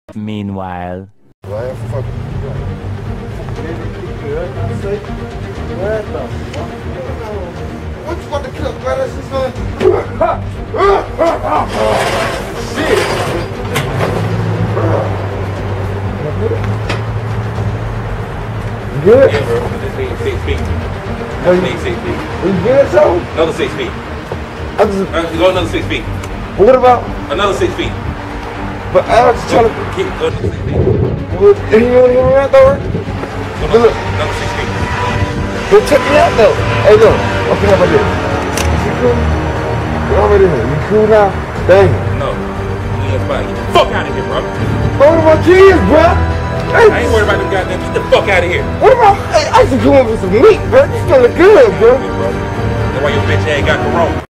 Meanwhile. Well, fucking good. What the fuck? What you about to cook, man? That's just man. Shit. You good? Yeah, bro. This thing 6 feet. Oh, This thing 6 feet. You good, so? Another 6 feet. I just, Go another 6 feet. what about? Another 6 feet. But I was just trying to. Keep going another 6 feet. Well, you want to hear me out though? Go Look. another 6 feet. But check me out though. Hey, look. Okay, how about this? You cool? You already here. You cool now? Dang. No. You ain't fine. Get the fuck out of here, bro. What about my kids, bro? Hey, I ain't worried about them goddamn. Get the fuck out of here. what about? Hey, I should come up with some meat, bro. This feeling good, bro. That's why your bitch ain't got corona.